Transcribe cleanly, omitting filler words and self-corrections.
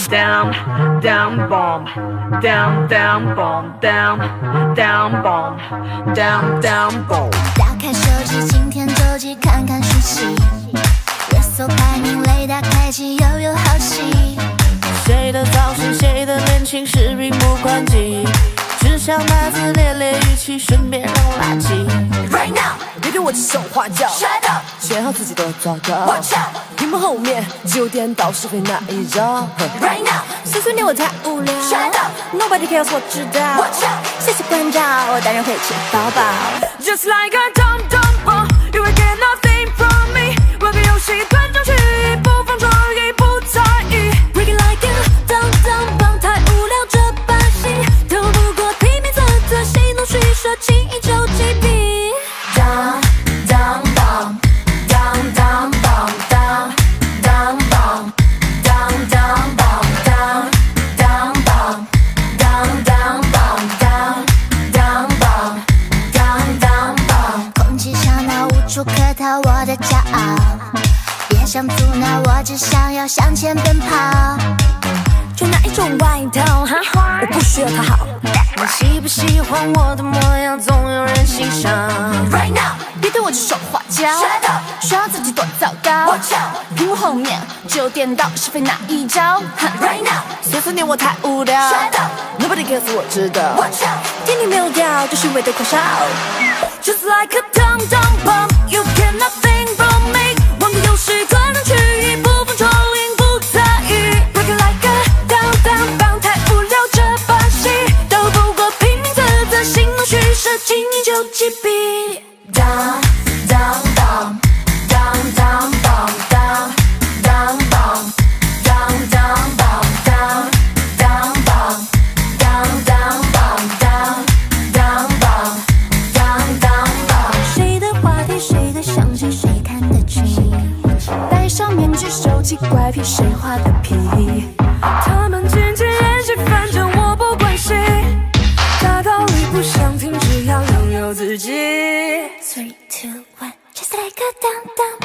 down down bomb down down bomb down down bomb down down bomb。 打开手机，今天周记看看讯息，热搜排名雷达开启，又有好戏。 谁的造型，谁的年轻是屏幕关机，只想打字练练语气，顺便扔垃圾。Right now， 别对我指手画脚 ，Shut up， 选好自己多糟糕。Watch out， 屏幕后面只有颠倒是非那一招。Right now， 碎碎念我太无聊。Shut up，Nobody cares， 我知道。Watch out， 谢谢关照，我当然会吃饱饱。 Just like a dumb dumb bomb，you will get nothing from me。玩个游戏，断章取义，不放创意，不在意。 Break it like a dumb dumb bomb， 太无聊这把戏，斗不过拼命啧啧，戏弄虚设，轻易就击毙。Dumb dumb bomb，dumb dumb bomb，dumb dumb bomb，dumb dumb bomb，dumb dumb bomb，dumb dumb bomb，dumb dumb bomb，dumb dumb bomb。空气吵闹，无处可逃，我的骄傲。别想阻挠我，只想要向前奔跑。 穿哪一种外套？我不需要讨好。你喜不喜欢我的模样？总有人欣赏。 Right now， 别对我指手画脚。Shut up， 说自己多糟糕。Watch out， 屏幕后面只有颠倒是非那一招。Right now， 碎碎念我太无聊。 Shut up，Nobody cares， 我知道。 Watch out， 天天没有掉，就是为的狂烧。 Just like a dumb dumb bomb，you get nothing from me。玩个游戏，断章取义，不放创意，不在意。Break it like a down down bomb， 太无聊这把戏，斗不过拼命啧啧，形容虚设，轻易就击毙。 Dumb dumb bomb，dumb dumb bomb，dumb dumb bomb，dumb dumb bomb，dumb dumb bomb，dumb dumb bomb，dumb dumb bomb，dumb dumb bomb。谁的话题，谁的相机，谁看得清？戴上面具，手机怪癖，谁画的皮？ 他们渐渐练习，反正我不关心。大道理不想听，只要拥有自己。 3, 2, 1， just like a dumb dumb